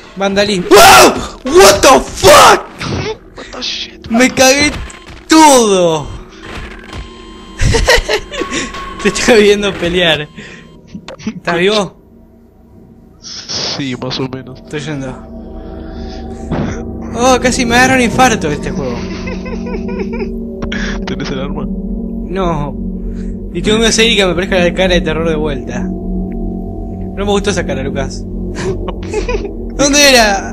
Vandalismo. ¡Wow! What the fuck. What the shit. Me cagué todo. Te estoy viendo pelear. ¿Estás vivo? Sí, más o menos. Estoy yendo. Oh, casi me agarra un infarto este juego. ¿Tenés el arma? No. Y tengo miedo de seguir que me aparezca la cara de terror de vuelta. No me gustó esa cara, Lucas. ¿Dónde era?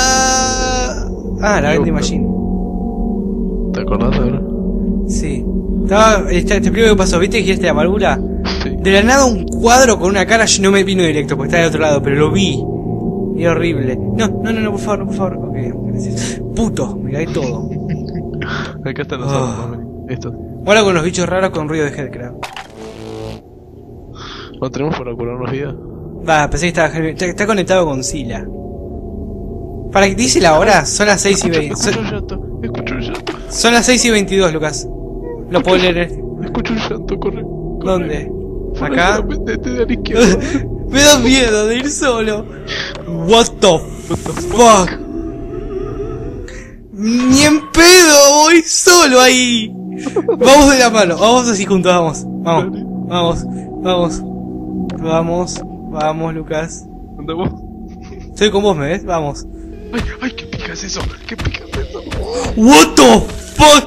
La vending machine. ¿Te acordás ahora? Sí. Estaba. Este primero que pasó, ¿viste que giraste la amargura? Sí. De la nada un cuadro con una cara, yo no me vino directo porque estaba del otro lado, pero lo vi. Y era horrible. No, por favor, no, por favor. Ok, gracias. Puto, me caí todo. Acá están los armas, vení. Esto. Ahora con los bichos raros con ruido de Headcraft. ¿No tenemos para curarnos vida? Va, pensé que está conectado con Sila. ¿Para qué dice la hora? Son las 6 y 20. Escucho un llanto, escucho un llanto. Son las 6 y 22, Lucas. Lo puedo leer. Escucho un llanto, corre. ¿Dónde? ¿Acá? Vete de la izquierda. Me da miedo de ir solo. What the fuck. Ni en pedo, voy solo ahí. Vamos de la mano, vamos así juntos, vamos. Vamos, Lucas. Andamos. Estoy con vos, ¿me ves? Vamos. Ay, ¿qué pica es eso? ¿Qué pica es eso? What the fuck.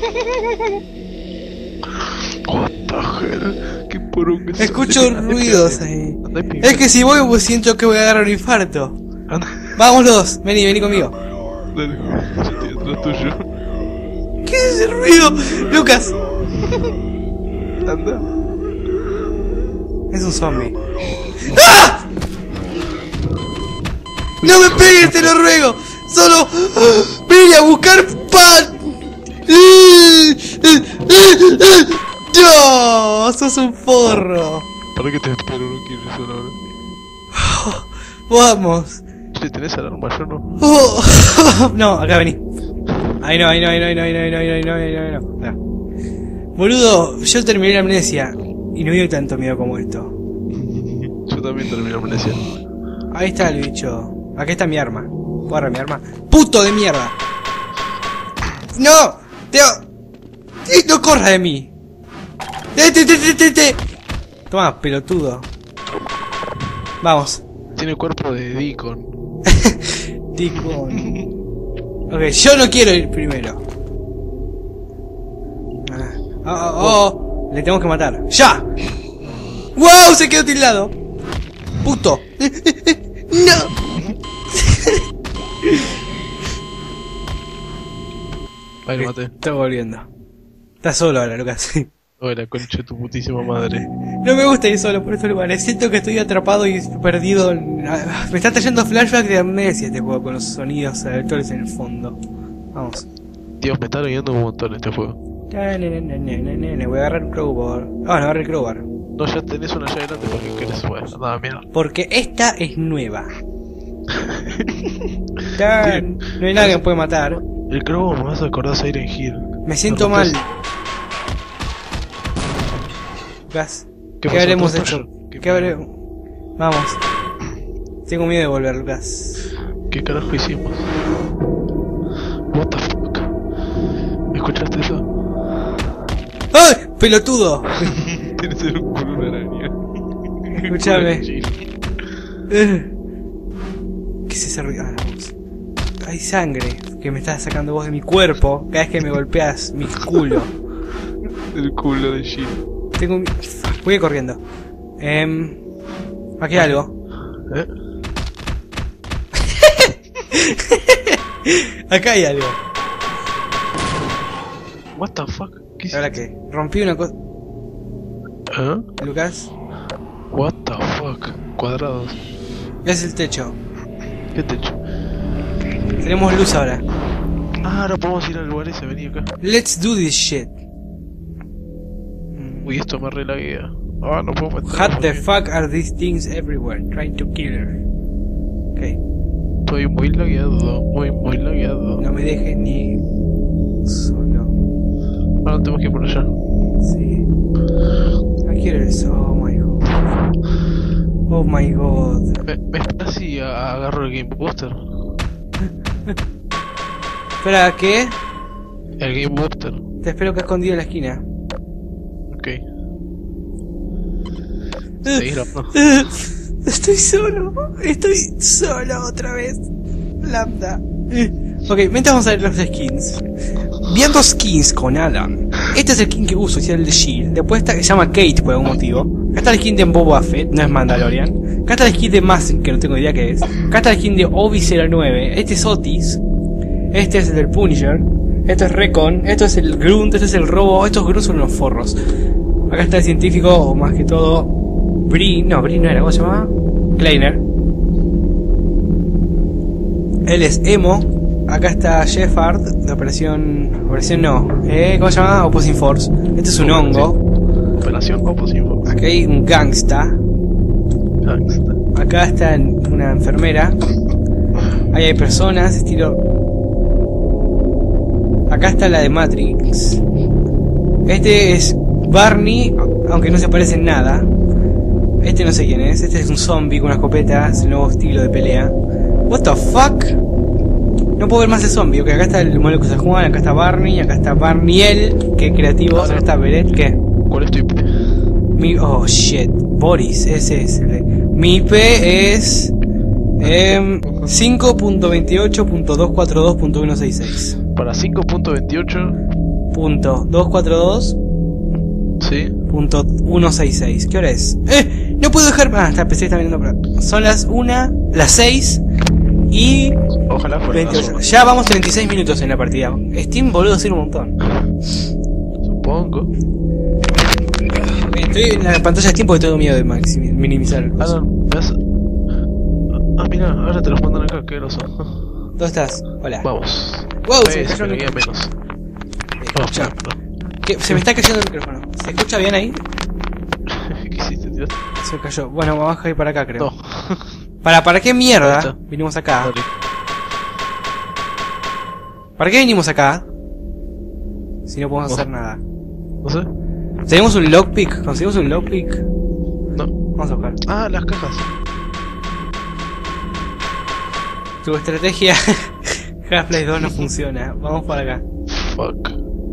What the hell? ¿Qué poronga es eso? Escucho ruidos ahí. Anda y pica. Es que si voy, pues siento que voy a agarrar un infarto. Anda. Vamos los dos, vení conmigo. Dale, yo estoy atrás tuyo. ¿Qué es ese ruido? Lucas. Anda. Es un zombie. ¡Ah! ¡No me pegues, te lo ruego! ¡Solo vine a buscar pan! ¡No! ¡Sos un forro! ¿Para qué te espero? No quiero eso ahora. ¡Vamos! Che, ¿tenés alarma? Yo no. Oh. No, acá vení. Ahí no. Boludo, yo terminé la amnesia y no me dio tanto miedo como esto. Yo también terminé la amnesia. Ahí está el bicho. Aquí está mi arma. ¿Puedo agarrar mi arma? ¡Puto de mierda! ¡No! ¡No corras de mí! Toma, pelotudo. Vamos. Tiene cuerpo de Deacon. Deacon. Ok, yo no quiero ir primero. Le tenemos que matar. ¡Ya! ¡Wow! Se quedó tildado. ¡Puto! ¡No! Ahí lo maté. Está volviendo. Estás solo ahora, Lucas. Oh, la concha de tu putísima madre. No me gusta ir solo por estos lugares. Siento que estoy atrapado y perdido. Me está trayendo flashback de amnesia este juego con los sonidos aleatorios en el fondo. Vamos. Dios, me está oyendo un montón este juego. Voy a agarrar un crowbar. No agarré el crowbar. No, ya tenés una llave grande porque querés jugar. Nada, mierda. Porque esta es nueva. Ya, no hay nadie que me puede matar. El crobo me vas a acordar a Siren Hill. Me siento ¿No mal. rompes? Lucas, ¿Qué ¿qué pasó? habremos ¿Todo hecho? falló? ¿Qué habremos? Vamos. Tengo miedo de volver, Lucas. ¿Qué carajo hicimos? What the fuck? ¿Escuchaste eso? ¡Ay! ¡Pelotudo! Tienes el culo una araña. Escúchame. ¿Qué es ese ruido? Ah, vamos. Hay sangre que me está sacando vos de mi cuerpo cada vez que me golpeas mi culo. El culo de Jill. Tengo voy a ir corriendo. Aquí hay algo. ¿Eh? Acá hay algo. What the fuck? ¿Qué hiciste? ¿Ahora qué? Rompí una cosa. ¿Eh? Lucas, What the fuck? Cuadrados. es el techo. ¿Qué techo? Tenemos luz ahora. Ah, ahora podemos ir al lugar ese, vení acá. Let's do this shit. Uy, esto me relaguea. Ah, no puedo meter. What the fuck are these things everywhere? Trying to kill her. Ok. Estoy muy lagueado, muy lagueado. No me dejes ni solo. Ahora tenemos que ir por allá. Sí. I hear it. Oh my god. Oh my god. Me está siguiendo. y agarro el Game Booster. Espera, ¿qué? El Game Booster. Te espero que escondido en la esquina. Ok. Seguir no. Estoy solo otra vez. Lambda. Ok, mientras vamos a ver los skins. Viendo skins con Alan. Este es el skin que uso, es el de Shield. Después está, se llama Kate por algún motivo. Acá está el skin de Boba Fett, no es Mandalorian. Acá está el skin de Mask, que no tengo idea qué es. Acá está el skin de Obi-09. Este es Otis. Este es el del Punisher. Esto es Recon. Esto es el Grunt. Este es el Robo. Estos Grunt son unos forros. Acá está el científico, o más que todo, Bree no era, ¿cómo se llamaba? Kleiner. Él es Emo. Acá está Shepard, de Operación no. ¿Cómo se llama? Opposing Force. Este es un hongo. Operación Opposing Force. Acá hay un gangsta. Acá está una enfermera. Ahí hay personas, estilo. Acá está la de Matrix. Este es Barney, aunque no se parece en nada. Este no sé quién es. Este es un zombie con una escopeta. Es el nuevo estilo de pelea. What the fuck? No puedo ver más el zombie. Ok, acá está el modelo que se juega. Acá está Barney. Acá está Barniel. Que creativo. Acá está Beret. ¿Qué? ¿Cuál es tu IP? Oh shit. Boris. Ese es el. Mi IP es 5.28.242.166. Para 5.28. .242. Sí. .166. ¿Qué hora es? No puedo dejar. Está PC está mirando por acá. Son las 6 y Ojalá fuera 28. Ya vamos 36 minutos en la partida. Steam, boludo, hacer un montón. Supongo. Estoy en la pantalla de Steam porque tengo miedo de minimizar el coso. Mira, ahora te los mandan acá, qué groso. ¿Dónde estás? Hola. Vamos. Wow, se me veía menos. Escucha. Se me está cayendo el micrófono. ¿Se escucha bien ahí? ¿Qué hiciste, tío? Se me cayó. Bueno, vamos a ir para acá, creo. No. ¿Para qué mierda vinimos acá? Dale. ¿Para qué vinimos acá? Si no podemos hacer nada. No sé. ¿Tenemos un lockpick? ¿Conseguimos un lockpick? No. Vamos a buscar. Las cajas. Tu estrategia Half-Life 2 no funciona. Vamos para acá. Fuck.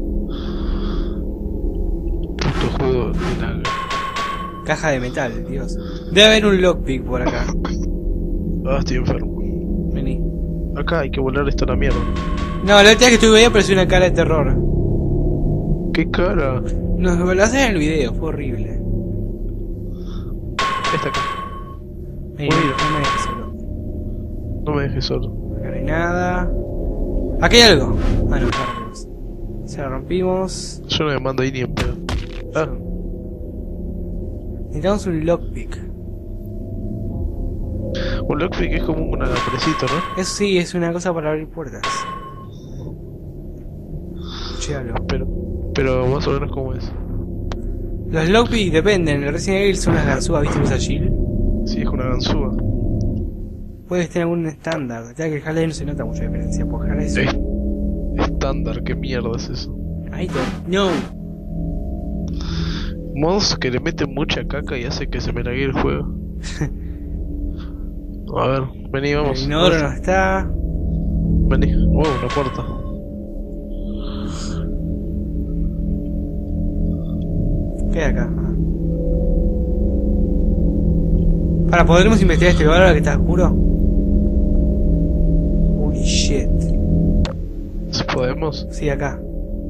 Puto juego de la... Caja de metal, Dios. Debe haber un lockpick por acá. Estoy enfermo. Vení. Acá hay que volar esto a la mierda. No, la última vez que estuve ahí apareció una cara de terror. ¿Qué cara? No, lo hacen en el video, fue horrible. Esta acá. Vení, Bueno. no me dejes solo. No me dejes solo. Acá no hay nada. Aquí hay algo. No, rompimos. Se lo rompimos. Yo no me mando ahí ni en pedo. Necesitamos un lockpick. Un lockpick es como un alambrecito, ¿no? Eso sí, es una cosa para abrir puertas. Escuché algo. Pero más o menos como es. Los lockpick dependen. El Resident Evil son unas ganzúas, ¿viste? Usa Shield. Sí, es una ganzúa. Puede tener algún estándar. Ya que el Half-Life no se nota mucha diferencia. Porque Half-Life es... Estándar, ¿qué mierda es eso? I don't know. Mods que le meten mucha caca y hace que se me lague el juego. A ver, vení, vamos. El inodoro no está. Vení. Una puerta. ¿Qué hay acá? ¿Podremos investigar este lugar ahora que está oscuro? Holy shit. ¿Podemos? Sí, acá.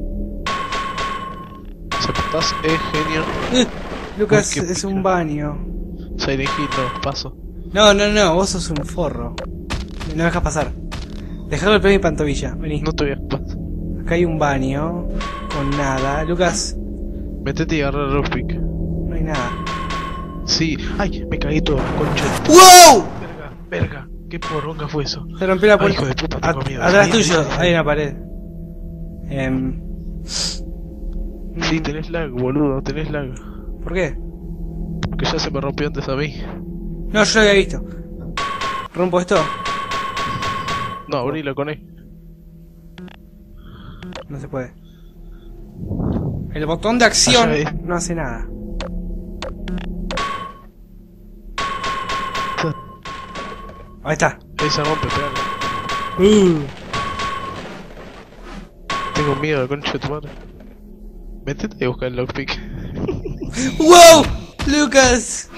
¿Aceptás? Genio. Lucas, Uy, es un baño. Silent Hill, no, paso. No, vos sos un forro. No dejas pasar. Dejá golpear mi pantovilla, vení. No te voy a pasar. Acá hay un baño. Con nada. Lucas, Metete y agarra el lockpick. no hay nada. Sí. Ay, me caí todo, concha. ¡Wow! Verga. ¿Qué poronga fue eso? Se rompió la Ay, puerta. hijo de puta, tengo miedo. Atrás Ahí, tuyo, ahí. hay una pared. Sí, tenés lag, boludo, tenés lag. ¿Por qué? Porque ya se me rompió antes a mí. No, yo lo había visto. ¿Rompo esto? No, abrilo con él. No se puede. El botón de acción Allá no hace nada. Ahí está. Ahí se rompe, pegale. Tengo miedo de concha de tu madre. Métete y busca el lockpick. ¡Wow! ¡Lucas!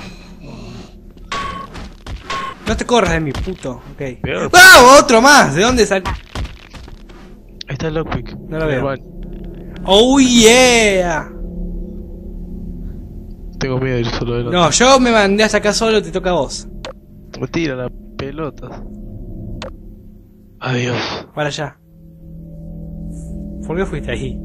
No te corras de mi puto. Ok. Bien. ¡Ah! ¡Otro más! ¿De dónde salió? Ahí está el lockpick. No lo En el veo. baño. ¡Oh yeah! Tengo miedo de ir solo de No, yo me mandé hasta acá solo, te toca a vos. Me tira la pelota. Adiós. Para allá. ¿Por qué fuiste ahí?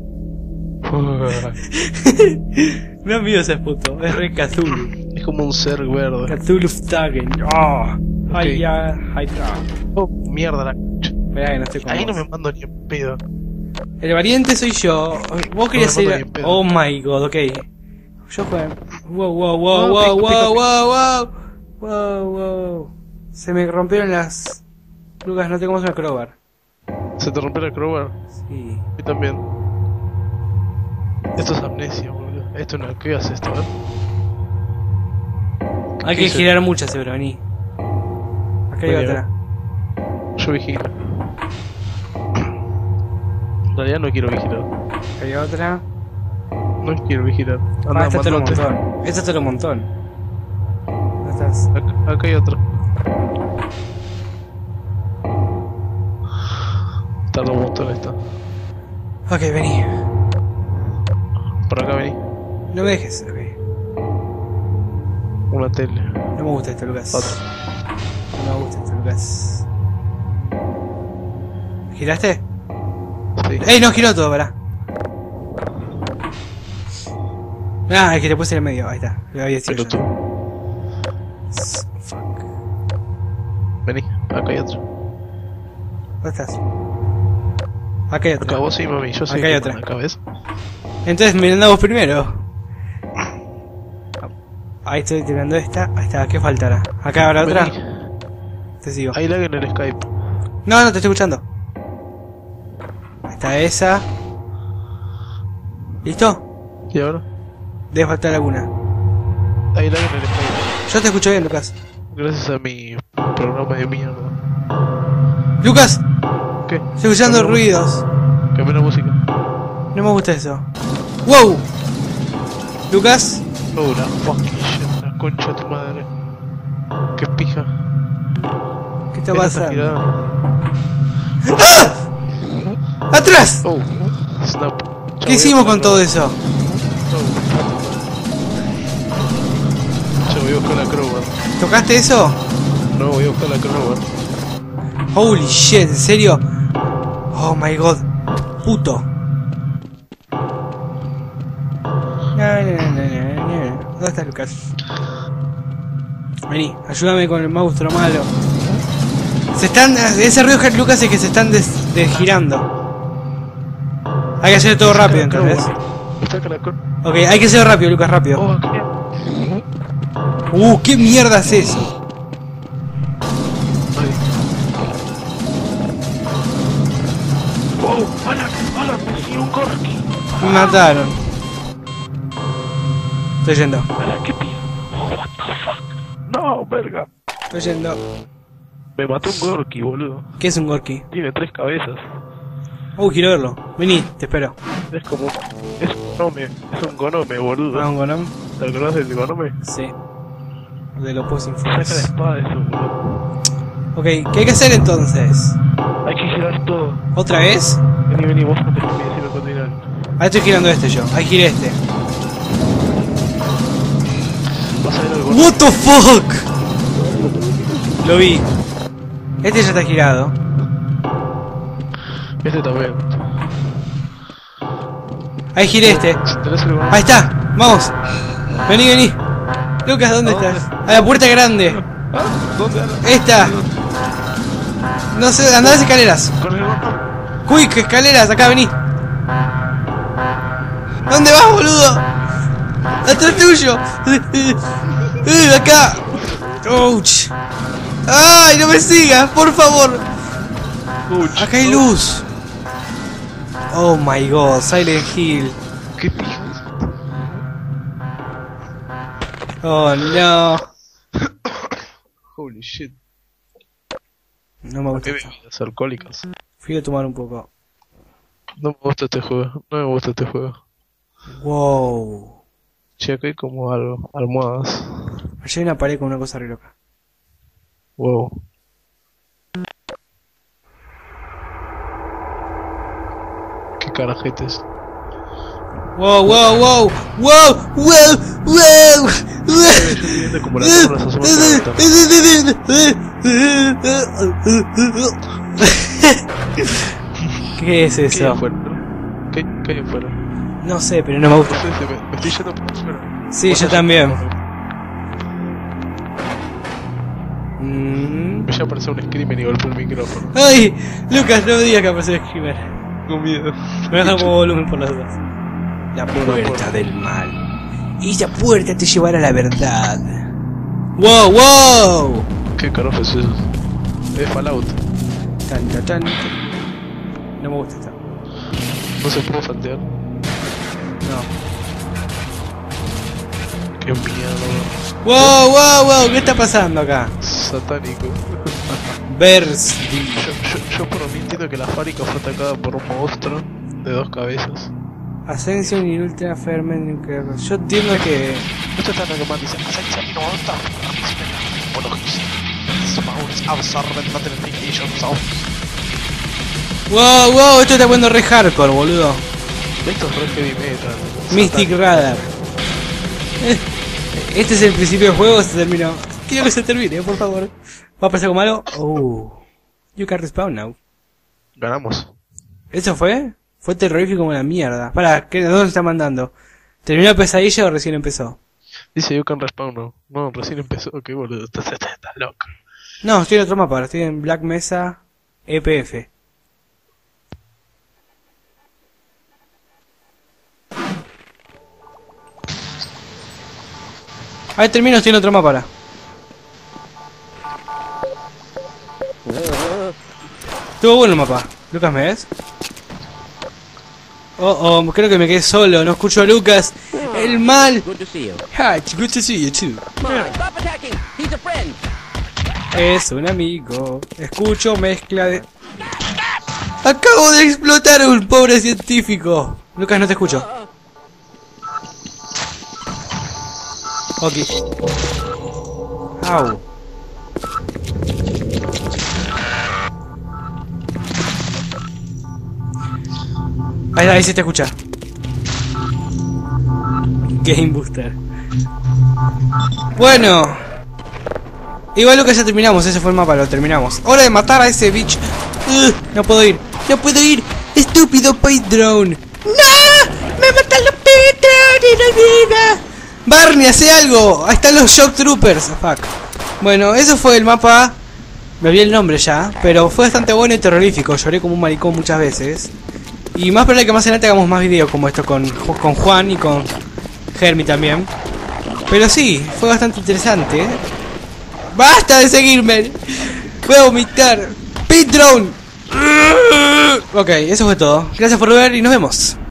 No mío ese puto, es re Cthulhu. Es como un ser verde. Cthulhu Stagen. ¡Oh! ¡Ay ya! ¡Ay ya! Oh, mierda la concha. Mirá que no estoy con Ahí vos. no me mando ni en pedo. El variante soy yo. Vos querías No me mando ir. ni en pedo. Oh my god, ok. Yo juego. Wow, wow, wow, No, wow, pico, wow, pico, wow, wow. Wow, wow. Se me rompieron las. Lucas, no tengo más una crowbar. ¿Se te rompió la crowbar? Sí. Yo también. Esto es amnesia, boludo. Esto no, ¿qué hace esto? Hay ¿Qué que hice? girar muchas, pero vení. Acá hay Vení, otra. Yo vigilo. En realidad no quiero vigilar. Acá hay otra. No quiero vigilar. Anda, Esta te lo mandate. montón. Esta te lo montón. ¿Dónde estás? Acá hay otra. Tarda un montón esta. Ok, vení. Por acá vení. No me dejes. Ok. Una tele. No me gusta esto, Lucas. Otra. No me gusta esto, Lucas. ¿Giraste? Sí. ¡Ey! No giró todo, pará. Ah, es que te puse en el medio. Ahí está. Lo había Pero hecho tú. yo. Fuck. Vení. Acá hay otra. ¿Dónde estás? Acá hay otra. Acá vos sí, mami. Yo sí. Acá hay otra. Acá ves. Entonces mirando vos primero. Ahí estoy tirando esta. Ahí está, ¿qué faltará? Acá habrá otra. Vení. Te sigo. Hay lag en el Skype. No, no, te estoy escuchando. Ahí está esa. ¿Listo? ¿Y ahora? Debe faltar alguna. Hay lag en el Skype. Yo te escucho bien, Lucas. Gracias a mi programa de mierda. ¡Lucas! ¿Qué? Estoy escuchando Cambié la ruidos. música. Cambié la música. No me gusta eso. ¡Wow! ¿Lucas? Oh, la fucking shit. La concha de tu madre. Qué pija. ¿Qué está Esta pasando? girada. ¡Ah! ¡Atrás! Oh, snap. ¿Qué hicimos con todo eso? Yo voy a buscar la crowbar. ¿Tocaste eso? No, voy a buscar la crowbar. Holy shit, ¿en serio? Oh my god. Puto. ¿Dónde estás, Lucas? Vení, ayúdame con el monstruo malo. Se están... Ese ruido que Lucas es que se están desgirando. Hay que hacer todo rápido, ¿entendés? Está acá la crowbar. Ok, hay que hacerlo rápido, Lucas, rápido. Oh, acá. ¿Qué mierda es eso? Ay. Oh, ¡Hala! ¡Sí, un corki! Me mataron. Estoy yendo. ¡Hala, qué pija! Oh, what the fuck. No, verga. Estoy yendo. Me mató un gorki, boludo. ¿Qué es un Gorky? Tiene 3 cabezas. Quiero verlo. Vení, te espero. Es como... Es un gonome. Es un gonome, boludo. ¿Ah, un Gonom? ¿Te acordás del gonome? Sí. De los Opposing Saca la Force. espada de eso, boludo. Ok, ¿qué hay que hacer entonces? Hay que girar todo. ¿Otra vez? Vení, vos no te fíes si me continuar. Ahí estoy girando este yo. Ahí giré este. Vas a ver algo. What the fuck? Lo vi. Este ya está girado. Este también. Ahí giré este. Si tenés el gonome. Ahí está. Vamos. Vení. Lucas, ¿dónde ¿A dónde? estás? A la puerta grande. ¿Ah? ¿Dónde anda? Esta. No sé, andá a las escaleras. Con el gonome. Quick, escaleras, acá vení. ¿Dónde vas, boludo? Atrás tuyo. Acá. Ouch. Ay, no me sigas, por favor. Ouch. Acá hay luz. Oh my god, Silent Hill. ¿Qué pija? Oh no. Holy shit. No me gusta esto. Bebidas alcohólicas. Fui a tomar un poco. No me gusta este juego. No me gusta este juego. Wow. Che, acá hay como algo. Almohadas. Allá hay una pared con una cosa re loca. Wow. Qué carajetes. Wow, wow, wow, wow, wow, wow, Estoy viendo como la torre se asoma por la ¿Qué es ¿Qué hay eso? afuera? ¿Qué hay afuera? No sé, pero no me gusta. Me estoy yendo por afuera. Sí, yo también. Mm. Me voy a aparecer un screamer y golpeo el micrófono. Ay, Lucas, no me digas que apareció el Screamer. Con miedo. Me baja como volumen por las dudas. La puerta del mal. Y esa puerta te llevará a la verdad. ¡Wow, wow! ¿Qué carajo es eso? Es Fallout. Tan, tan, tan. No me gusta esta. No se puede saltear. No. Qué miedo. ¡Wow, wow, wow! ¿Qué está pasando acá? Satánico. Versti. Yo por mí entiendo que la fábrica fue atacada por un monstruo de 2 cabezas. Ascension y Ultra Ferment Nuclear. Yo entiendo que. Esto está en alemán, dice Ascension y Ultra ¡Wow, wow! Esto está poniendo re hardcore, boludo. Esto es re heavy metal. Mystic Radar. Este es el principio del juego, se terminó. Quiero que se termine, por favor. ¿Va a pasar algo malo? Oh. You can respawn now. Ganamos. ¿Eso fue? Fue terrorífico como la mierda. Para, ¿dónde se está mandando? ¿Terminó la pesadilla o recién empezó? Dice You can respawn now. No, recién empezó. Qué boludo. Estás loco. No, estoy en otro mapa, ahora estoy en Black Mesa EPF. Ahí termino, estoy en otro mapa ahora. Estuvo bueno el mapa. Lucas, ¿me ves? Oh, creo que me quedé solo, no escucho a Lucas. El mal. Good to see you. Hi, good to see you too. Come on, stop attacking. He's a friend. Es un amigo. Escucho mezcla de... Acabo de explotar a un pobre científico. Lucas, no te escucho. Ok. Au. Ahí sí te escucha. Game Booster. Bueno. Igual Lucas ya terminamos, ese fue el mapa, lo terminamos. Hora de matar a ese bitch. No puedo ir, no puedo ir. Estúpido Pit Drone. ¡No! ¡Me matan los Pit Drone y no vida! Barney, hace algo. Ahí están los Shock Troopers. Fuck. Bueno, eso fue el mapa. Me olvidé el nombre ya, pero fue bastante bueno y terrorífico. Lloré como un maricón muchas veces. Y más probable que más adelante hagamos más videos como esto con Juan y con Hermi también. Pero sí, fue bastante interesante. ¡Basta de seguirme! Voy a vomitar. Pit Drone. Ok, eso fue todo. Gracias por ver y nos vemos.